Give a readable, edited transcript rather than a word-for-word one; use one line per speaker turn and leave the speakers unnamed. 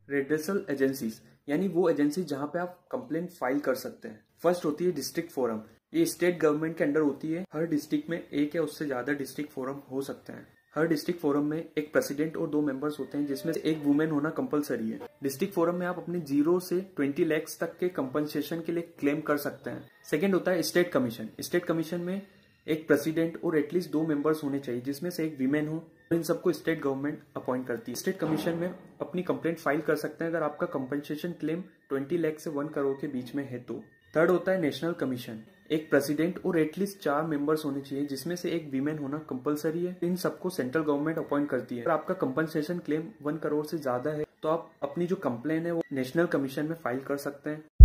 Redressal agencies, यानी वो agency जहां पे आप कंप्लेन फाइल कर सकते हैं। फर्स्ट होती है डिस्ट्रिक्ट फोरम। ये स्टेट गवर्नमेंट के अंडर होती है। हर डिस्ट्रिक्ट में एक या उससे ज्यादा डिस्ट्रिक्ट फोरम हो सकते हैं। हर डिस्ट्रिक्ट फोरम में एक प्रेसिडेंट और 2 मेंबर्स होते हैं, जिसमें से एक वुमेन होना कंपलसरी है। डिस्ट्रिक्ट फोरम में आप अपने 0 से 20 लाख तक के कंपनसेशन के लिए क्लेम कर सकते हैं। सेकेंड होता है स्टेट कमीशन। स्टेट कमीशन में एक प्रेसिडेंट और एटलीस्ट 2 मेंबर्स होने चाहिए, जिसमें से एक वीमेन हो। इन सबको स्टेट गवर्नमेंट अपॉइंट करती है। स्टेट कमीशन में अपनी कंप्लेंट फाइल कर सकते हैं अगर आपका कंपनसेशन क्लेम 20 लाख से 1 करोड़ के बीच में है तो। थर्ड होता है नेशनल कमीशन। एक प्रेसिडेंट और एटलीस्ट 4 मेंबर्स होने चाहिए, जिसमें से एक वीमेन होना कंपलसरी है। इन सबको सेंट्रल गवर्नमेंट अपॉइंट करती है। अगर आपका कंपनसेशन क्लेम 1 करोड़ से ज्यादा है तो आप अपनी जो कंप्लेन है वो नेशनल कमीशन में फाइल कर सकते हैं।